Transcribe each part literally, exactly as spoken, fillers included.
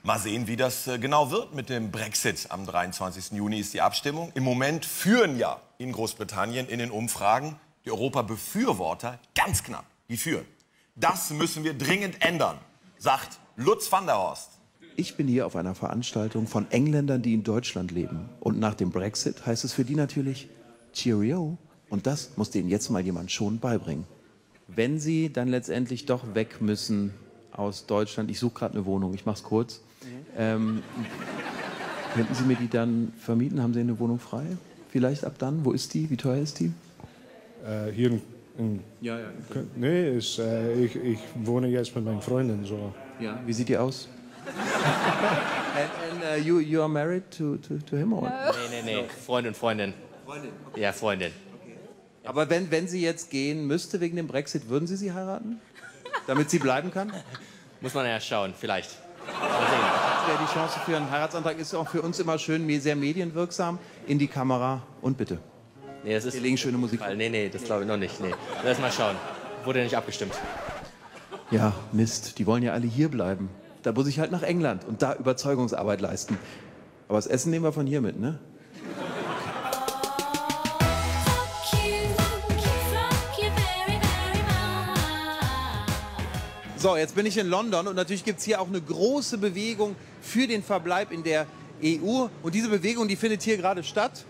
Mal sehen, wie das äh, genau wird mit dem Brexit. Am dreiundzwanzigsten Juni ist die Abstimmung. Im Moment führen ja in Großbritannien in den Umfragen die Europabefürworter ganz knapp. Die führen. Das müssen wir dringend ändern, sagt Lutz van der Horst. Ich bin hier auf einer Veranstaltung von Engländern, die in Deutschland leben. Und nach dem Brexit heißt es für die natürlich Cheerio. Und das muss denen jetzt mal jemand schon beibringen. Wenn sie dann letztendlich doch weg müssen aus Deutschland, ich suche gerade eine Wohnung, ich mache es kurz, mhm. ähm, könnten Sie mir die dann vermieten? Haben Sie eine Wohnung frei? Vielleicht ab dann? Wo ist die? Wie teuer ist die? Äh, hier in, in ja, ja. Nee, ist, äh, ich, ich wohne jetzt mit meinen Freunden. So. Ja. Wie sieht die aus? and and uh, you, you are married to, to, to him? Or? No. Nee, nee, nee. Freund und Freundin. Freundin? Okay. Ja, Freundin. Okay. Aber wenn, wenn sie jetzt gehen müsste wegen dem Brexit, würden Sie sie heiraten? Damit sie bleiben kann? Muss man ja schauen, vielleicht. Mal sehen. Das wäre die Chance für einen Heiratsantrag. Ist auch für uns immer schön, sehr medienwirksam. In die Kamera und bitte. Nee, das ist Wir legen schöne Musik. Nee, nee, das glaube ich noch nicht. Nee. Lass mal schauen. Wurde nicht abgestimmt. Ja, Mist. Die wollen ja alle hier bleiben. Da muss ich halt nach England und da Überzeugungsarbeit leisten. Aber das Essen nehmen wir von hier mit, ne? So, jetzt bin ich in London und natürlich gibt es hier auch eine große Bewegung für den Verbleib in der E U. Und diese Bewegung, die findet hier gerade statt.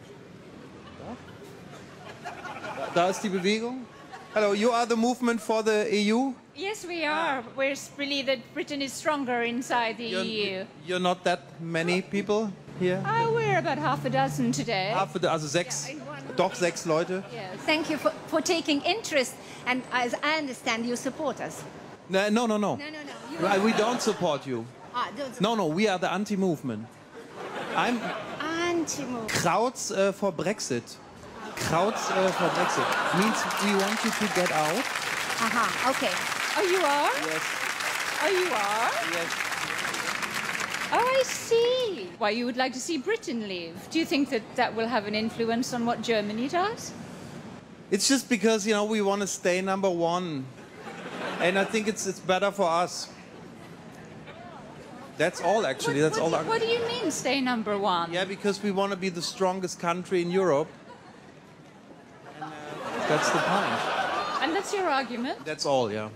Da, da ist die Bewegung. Hello, you are the movement for the E U? Yes, we are. We believe that Britain is stronger inside the You're, E U. you're not that many people here? Oh, we're about half a dozen today. Half a, also sechs, Yeah, in one- doch sechs Leute. Yes. Thank you for, for taking interest, and as I understand, you support us. No, no, no, no. No, no, no. You Uh, We don't support you. ah, don't No, no, we are the anti-movement. I'm anti-move. Krauts uh, for Brexit. Krauts uh, for Brexit means we want you to get out. Aha, okay. Oh, you are? Yes, Oh, you are? yes. Oh, I see. Why you would like to see Britain leave? Do you think that that will have an influence on what Germany does? It's just because, you know, we want to stay number one. And I think it's, it's better for us. That's all, actually. That's what, all. what, what do you mean, stay number one? Yeah, because we want to be the strongest country in Europe. And, uh, that's the point. And that's your argument? That's all, yeah.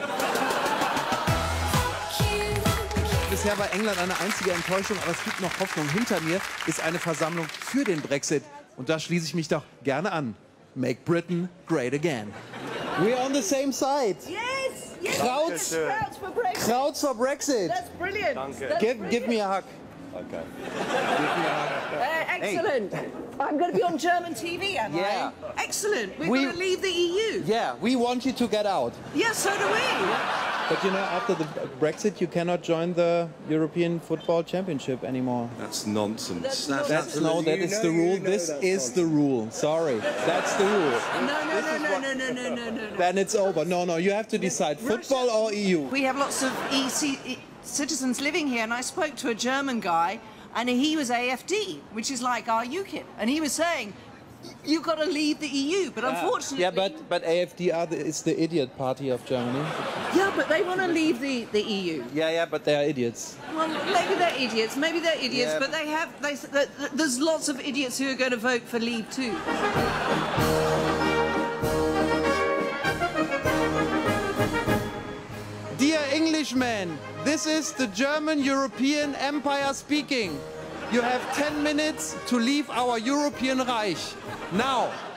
Bisher war England eine einzige Enttäuschung, aber es gibt noch Hoffnung. Hinter mir ist eine Versammlung für den Brexit. Und da schließe ich mich doch gerne an. Make Britain great again. We're on the same side. Yes, yes. Krauts, Krauts for Brexit. Krauts for Brexit. That's brilliant. That's Give, brilliant. give me a hug. Okay. Uh, excellent. I'm going to be on German T V, am Yeah. I? Excellent. We're We- going to leave the E U. Yeah, we want you to get out. Yes, so do we. But you know, after the Brexit, you cannot join the European Football Championship anymore. That's nonsense. That's That's no, that is the rule. This is the rule. Sorry, that's the rule. No, no, no, no, no, no, no, no, no, no. Then it's over. No, no, you have to decide football or E U. We have lots of E C E citizens living here, and I spoke to a German guy, and he was A F D, which is like our UKIP, and he was saying, you've got to leave the E U, but unfortunately... Yeah, but but A F D are the, is the idiot party of Germany. Yeah, but they want to leave the, the E U. Yeah, yeah, but they are idiots. Well, maybe they're idiots, maybe they're idiots, Yeah, but they have, they, th- th- there's lots of idiots who are going to vote for leave too. Dear Englishmen, this is the German European Empire speaking. You have ten minutes to leave our European Reich. Now.